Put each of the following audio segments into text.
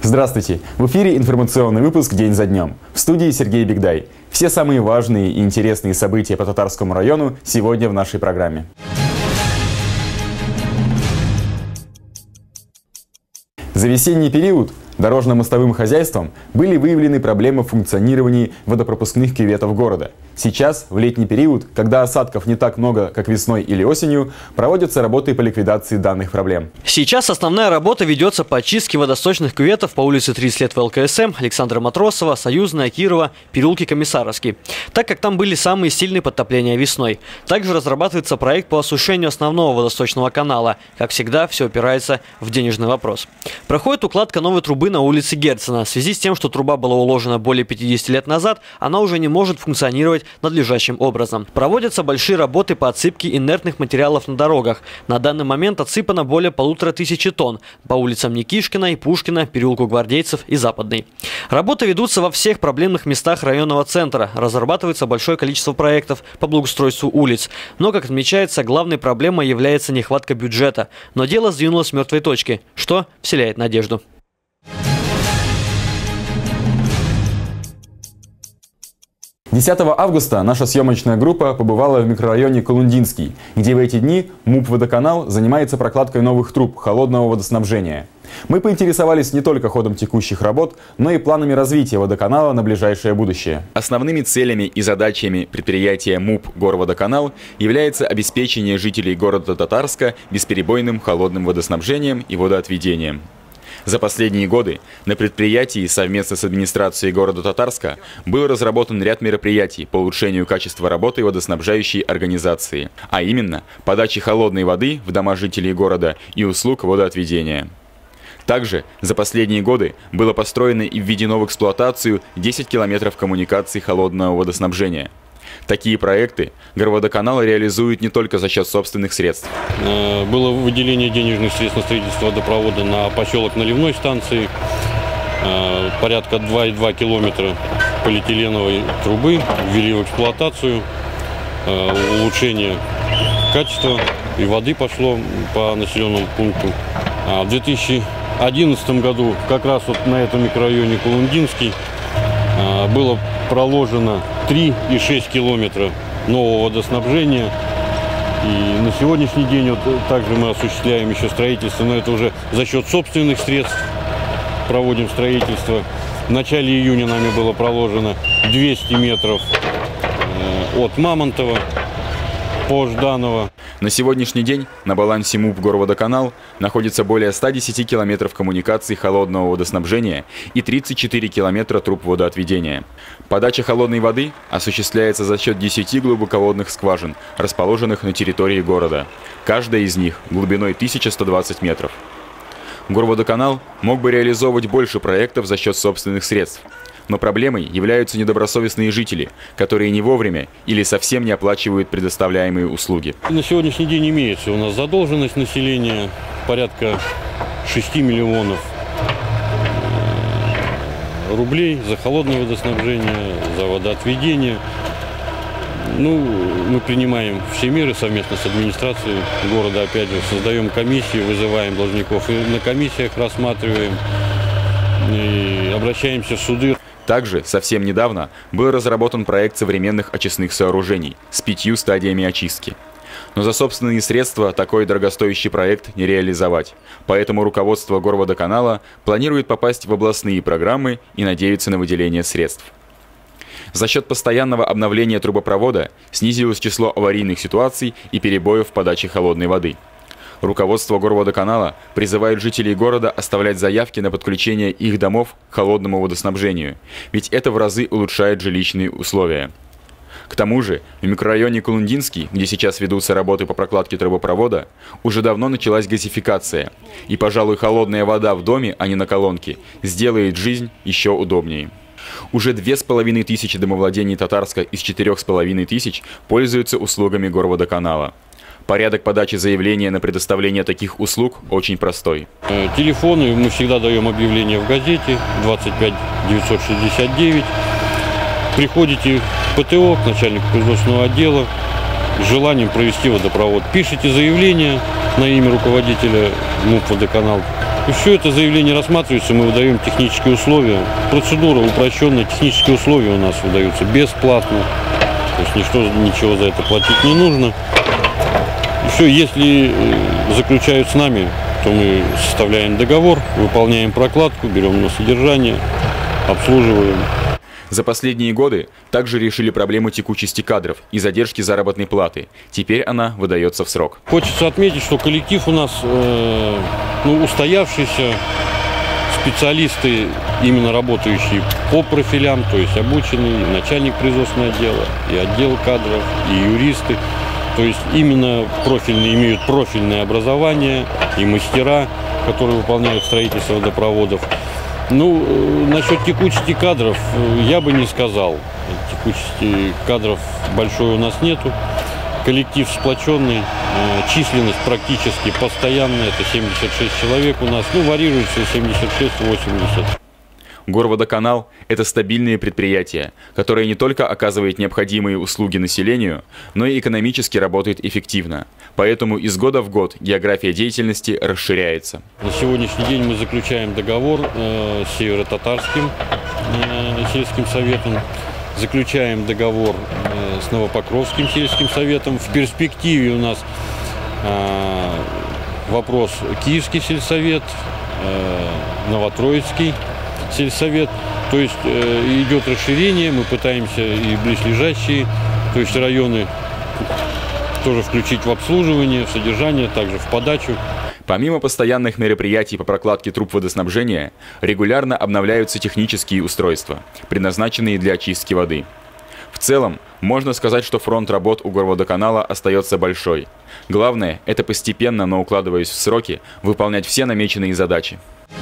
Здравствуйте! В эфире информационный выпуск «День за днем». В студии Сергей Бигдай. Все самые важные и интересные события по Татарскому району сегодня в нашей программе. За весенний период дорожно-мостовым хозяйством были выявлены проблемы в функционировании водопропускных кюветов города. Сейчас, в летний период, когда осадков не так много, как весной или осенью, проводятся работы по ликвидации данных проблем. Сейчас основная работа ведется по очистке водосточных кюветов по улице 30 лет в ЛКСМ, Александра Матросова, Союзная, Кирова, переулке Комиссаровский, так как там были самые сильные подтопления весной. Также разрабатывается проект по осушению основного водосточного канала. Как всегда, все опирается в денежный вопрос. Проходит укладка новой трубы на улице Герцена. В связи с тем, что труба была уложена более 50 лет назад, она уже не может функционировать надлежащим образом. Проводятся большие работы по отсыпке инертных материалов на дорогах. На данный момент отсыпано более 1500 тонн по улицам Никишкина и Пушкина, переулку Гвардейцев и Западный. Работы ведутся во всех проблемных местах районного центра. Разрабатывается большое количество проектов по благоустройству улиц. Но, как отмечается, главной проблемой является нехватка бюджета. Но дело сдвинулось с мертвой точки, что вселяет надежду. «10 августа наша съемочная группа побывала в микрорайоне Колундинский, где в эти дни МУП «Водоканал» занимается прокладкой новых труб холодного водоснабжения. Мы поинтересовались не только ходом текущих работ, но и планами развития водоканала на ближайшее будущее. Основными целями и задачами предприятия МУП «Горводоканал» является обеспечение жителей города Татарска бесперебойным холодным водоснабжением и водоотведением. За последние годы на предприятии совместно с администрацией города Татарска был разработан ряд мероприятий по улучшению качества работы водоснабжающей организации, а именно подачи холодной воды в дома жителей города и услуг водоотведения. Также за последние годы было построено и введено в эксплуатацию 10 километров коммуникаций холодного водоснабжения. Такие проекты Горводоканал реализует не только за счет собственных средств. Было выделение денежных средств на строительство водопровода на поселок Наливной станции, порядка 2,2 километра полиэтиленовой трубы ввели в эксплуатацию, улучшение качества и воды пошло по населенному пункту. В 2011 году как раз вот на этом микрорайоне Колундинский было проложено 3,6 километра нового водоснабжения. И на сегодняшний день вот также мы осуществляем еще строительство, но это уже за счет собственных средств проводим строительство. В начале июня нами было проложено 200 метров от Мамонтова по Жданова. На сегодняшний день на балансе МУП «Горводоканал» находится более 110 километров коммуникаций холодного водоснабжения и 34 километра труб водоотведения. Подача холодной воды осуществляется за счет 10 глубоководных скважин, расположенных на территории города. Каждая из них глубиной 1120 метров. Горводоканал мог бы реализовывать больше проектов за счет собственных средств. Но проблемой являются недобросовестные жители, которые не вовремя или совсем не оплачивают предоставляемые услуги. На сегодняшний день имеется у нас задолженность населения порядка 6 миллионов рублей за холодное водоснабжение, за водоотведение. Мы принимаем все меры совместно с администрацией города, опять же, создаем комиссии, вызываем должников и на комиссиях рассматриваем, и обращаемся в суды. Также совсем недавно был разработан проект современных очистных сооружений с 5 стадиями очистки. Но за собственные средства такой дорогостоящий проект не реализовать. Поэтому руководство Горводоканала планирует попасть в областные программы и надеется на выделение средств. За счет постоянного обновления трубопровода снизилось число аварийных ситуаций и перебоев в подаче холодной воды. Руководство Горводоканала призывает жителей города оставлять заявки на подключение их домов к холодному водоснабжению, ведь это в разы улучшает жилищные условия. К тому же в микрорайоне Колундинский, где сейчас ведутся работы по прокладке трубопровода, уже давно началась газификация, и, пожалуй, холодная вода в доме, а не на колонке, сделает жизнь еще удобнее. Уже 2500 домовладений Татарска из 4500 пользуются услугами Горводоканала. Порядок подачи заявления на предоставление таких услуг очень простой. Телефоны мы всегда даем объявление в газете 25 969. Приходите в ПТО, к начальнику производственного отдела, с желанием провести водопровод. Пишите заявление на имя руководителя МУП «Водоканал». И все это заявление рассматривается, мы выдаем технические условия. Процедура упрощенная, технические условия у нас выдаются бесплатно. То есть ничего за это платить не нужно. И все, если заключают с нами, то мы составляем договор, выполняем прокладку, берем на содержание, обслуживаем. За последние годы также решили проблему текучести кадров и задержки заработной платы. Теперь она выдается в срок. Хочется отметить, что коллектив у нас устоявшийся, специалисты, именно работающие по профилям, то есть обученные, и начальник производственного отдела, и отдел кадров, и юристы. То есть именно профильные, имеют профильное образование, и мастера, которые выполняют строительство водопроводов. Ну, насчет текучести кадров я бы не сказал. Текучести кадров большой у нас нету. Коллектив сплоченный, численность практически постоянная, это 76 человек у нас, варьируется 76-80. Горводоканал – это стабильное предприятие, которое не только оказывает необходимые услуги населению, но и экономически работает эффективно. Поэтому из года в год география деятельности расширяется. На сегодняшний день мы заключаем договор с Северо-Татарским сельским советом, заключаем договор с Новопокровским сельским советом. В перспективе у нас вопрос Киевский сельсовет, Новотроицкий сельсовет, то есть идет расширение, мы пытаемся и близлежащие, то есть районы тоже включить в обслуживание, в содержание, также в подачу. Помимо постоянных мероприятий по прокладке труб водоснабжения, регулярно обновляются технические устройства, предназначенные для очистки воды. В целом, можно сказать, что фронт работ у Горводоканала остается большой. Главное – это постепенно, но укладываясь в сроки, выполнять все намеченные задачи.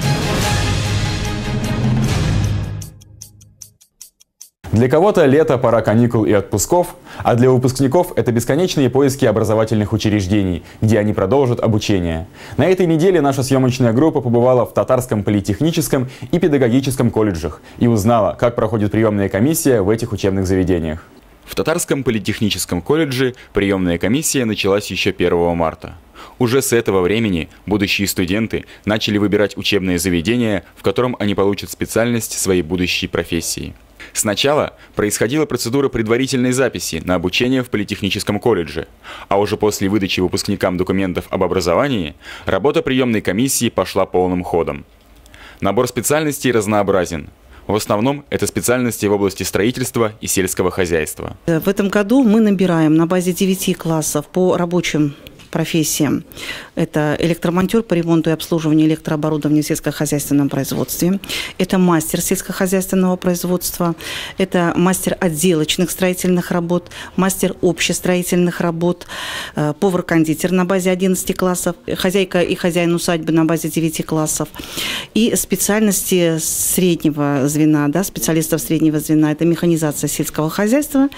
Для кого-то лето – пора каникул и отпусков, а для выпускников это бесконечные поиски образовательных учреждений, где они продолжат обучение. На этой неделе наша съемочная группа побывала в Татарском политехническом и педагогическом колледжах и узнала, как проходит приемная комиссия в этих учебных заведениях. В Татарском политехническом колледже приемная комиссия началась еще 1 марта. Уже с этого времени будущие студенты начали выбирать учебное заведение, в котором они получат специальность своей будущей профессии. Сначала происходила процедура предварительной записи на обучение в политехническом колледже, а уже после выдачи выпускникам документов об образовании работа приемной комиссии пошла полным ходом. Набор специальностей разнообразен. В основном это специальности в области строительства и сельского хозяйства. В этом году мы набираем на базе 9 классов по рабочим профессиям. Это электромонтер по ремонту и обслуживанию электрооборудования в сельскохозяйственном производстве. Это мастер сельскохозяйственного производства. Это мастер отделочных строительных работ, мастер общестроительных работ, повар-кондитер на базе 11 классов, хозяйка и хозяин усадьбы на базе 9 классов. И специальности среднего звена, специалистов среднего звена, это механизация сельского хозяйства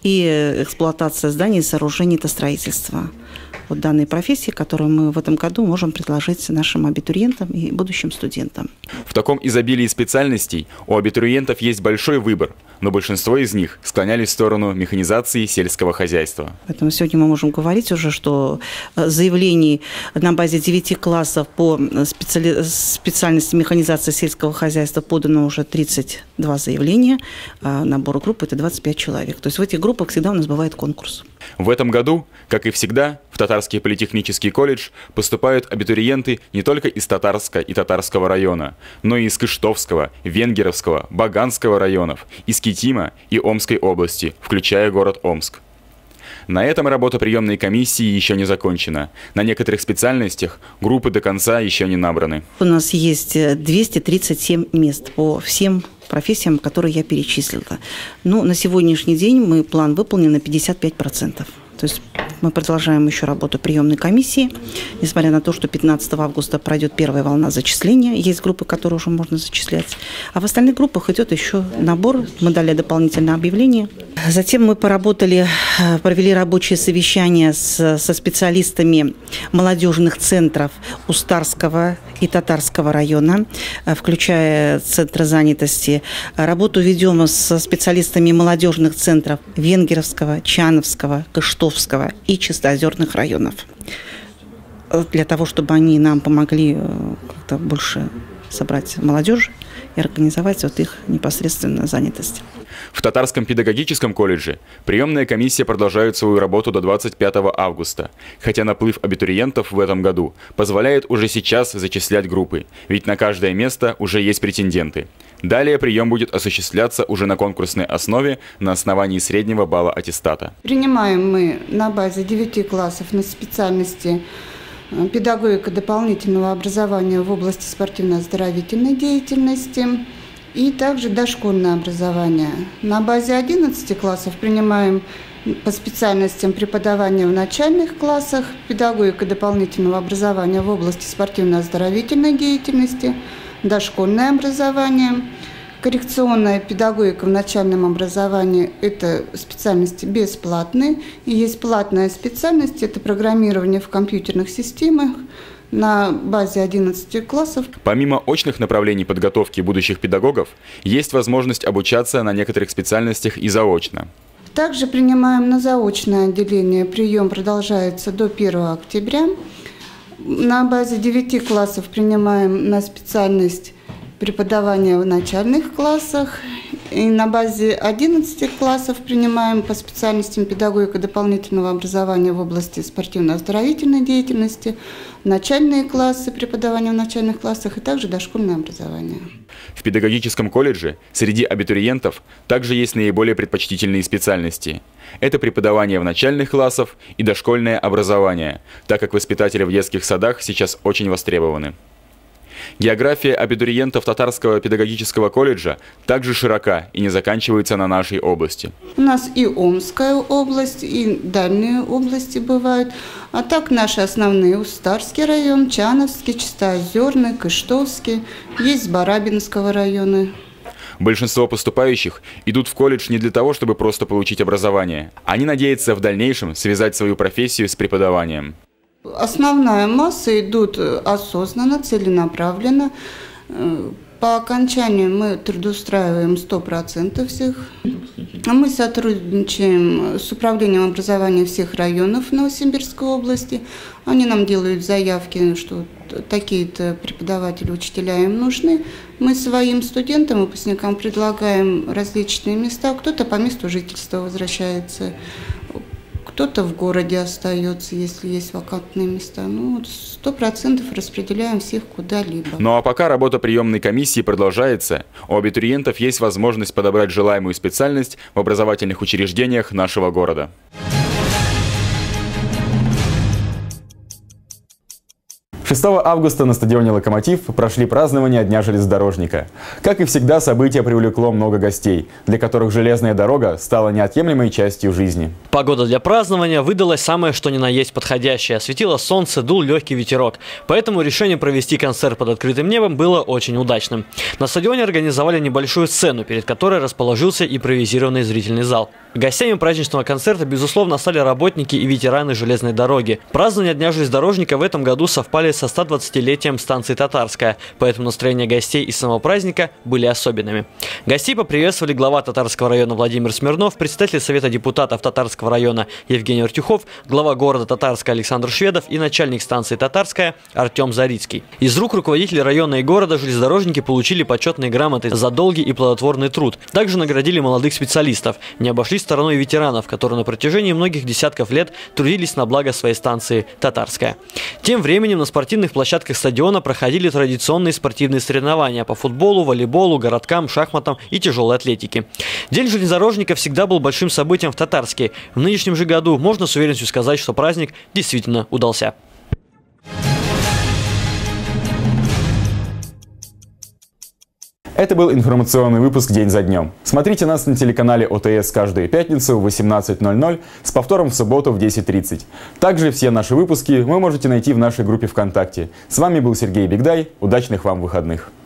и эксплуатация зданий и сооружений, это строительство. Вот данные профессии, которые мы в этом году можем предложить нашим абитуриентам и будущим студентам. В таком изобилии специальностей у абитуриентов есть большой выбор, но большинство из них склонялись в сторону механизации сельского хозяйства. Поэтому сегодня мы можем говорить уже, что заявлений на базе 9 классов по специальности механизации сельского хозяйства подано уже 32 заявления, а набор групп – это 25 человек. То есть в этих группах всегда у нас бывает конкурс. В этом году, как и всегда, в Татарский политехнический колледж поступают абитуриенты не только из Татарска и Татарского района, но и из Кыштовского, Венгеровского, Баганского районов, из Китима и Омской области, включая город Омск. На этом работа приемной комиссии еще не закончена. На некоторых специальностях группы до конца еще не набраны. У нас есть 237 мест по всем профессиям, которые я перечислила. Но на сегодняшний день план выполнен на 55%. То есть мы продолжаем еще работу приемной комиссии, несмотря на то, что 15 августа пройдет первая волна зачисления. Есть группы, которые уже можно зачислять. А в остальных группах идет еще набор, мы дали дополнительное объявление. Затем мы провели рабочие совещания со специалистами молодежных центров Устарского и Татарского района, включая центры занятости. Работу ведем со специалистами молодежных центров Венгеровского, Чановского, Кыштовского и Чистоозерных районов. для того, чтобы они нам помогли как-то больше собрать молодежь и организовать вот их непосредственно занятость. В Татарском педагогическом колледже приемная комиссия продолжает свою работу до 25 августа, хотя наплыв абитуриентов в этом году позволяет уже сейчас зачислять группы, ведь на каждое место уже есть претенденты. Далее прием будет осуществляться уже на конкурсной основе на основании среднего балла аттестата. Принимаем мы на базе 9 классов на специальности педагогика дополнительного образования в области спортивно-оздоровительной деятельности и также дошкольное образование. На базе 11 классов принимаем по специальностям преподавания в начальных классах, педагогика дополнительного образования в области спортивно-оздоровительной деятельности, дошкольное образование. Коррекционная педагогика в начальном образовании – это специальности бесплатные. И есть платная специальность – это программирование в компьютерных системах на базе 11 классов. Помимо очных направлений подготовки будущих педагогов, есть возможность обучаться на некоторых специальностях и заочно. Также принимаем на заочное отделение. Прием продолжается до 1 октября. На базе 9 классов принимаем на специальность преподавания в начальных классах. И на базе 11 классов принимаем по специальностям педагогика дополнительного образования в области спортивно-оздоровительной деятельности, начальные классы преподавания в начальных классах и также дошкольное образование. В педагогическом колледже среди абитуриентов также есть наиболее предпочтительные специальности. Это преподавание в начальных классах и дошкольное образование, так как воспитатели в детских садах сейчас очень востребованы. География абитуриентов Татарского педагогического колледжа также широка и не заканчивается на нашей области. У нас и Омская область, и дальние области бывают. А так наши основные: Устарский район, Чановский, Чистоозерный, Кыштовский, есть с Барабинского района. Большинство поступающих идут в колледж не для того, чтобы просто получить образование. Они надеются в дальнейшем связать свою профессию с преподаванием. Основная масса идут осознанно, целенаправленно. По окончанию мы трудоустраиваем 100% всех. Мы сотрудничаем с управлением образования всех районов Новосибирской области. Они нам делают заявки, что такие-то преподаватели, учителя им нужны. Мы своим студентам, выпускникам предлагаем различные места. Кто-то по месту жительства возвращается, кто-то в городе остается, если есть вакантные места. 100% распределяем всех куда-либо. Ну а пока работа приемной комиссии продолжается, у абитуриентов есть возможность подобрать желаемую специальность в образовательных учреждениях нашего города. 6 августа на стадионе «Локомотив» прошли празднования Дня железнодорожника. Как и всегда, событие привлекло много гостей, для которых железная дорога стала неотъемлемой частью жизни. Погода для празднования выдалась самое что ни на есть подходящая. Светило солнце, дул легкий ветерок. Поэтому решение провести концерт под открытым небом было очень удачным. На стадионе организовали небольшую сцену, перед которой расположился импровизированный зрительный зал. Гостями праздничного концерта, безусловно, стали работники и ветераны железной дороги. Празднования Дня железнодорожника в этом году совпали со 120-летием станции Татарская, поэтому настроения гостей и самого праздника были особенными. Гостей поприветствовали глава Татарского района Владимир Смирнов, председатель Совета депутатов Татарского района Евгений Артюхов, глава города Татарска Александр Шведов и начальник станции Татарская Артем Зарицкий. Из рук руководителей района и города железнодорожники получили почетные грамоты за долгий и плодотворный труд. Также наградили молодых специалистов. Не обошлись стороной ветеранов, которые на протяжении многих десятков лет трудились на благо своей станции Татарская. Тем временем на спортивных площадках стадиона проходили традиционные спортивные соревнования по футболу, волейболу, городкам, шахматам и тяжелой атлетике. День железнодорожника всегда был большим событием в Татарске. В нынешнем же году можно с уверенностью сказать, что праздник действительно удался. Это был информационный выпуск «День за днем». Смотрите нас на телеканале ОТС каждую пятницу в 18:00 с повтором в субботу в 10:30. Также все наши выпуски вы можете найти в нашей группе ВКонтакте. С вами был Сергей Бигдай. Удачных вам выходных!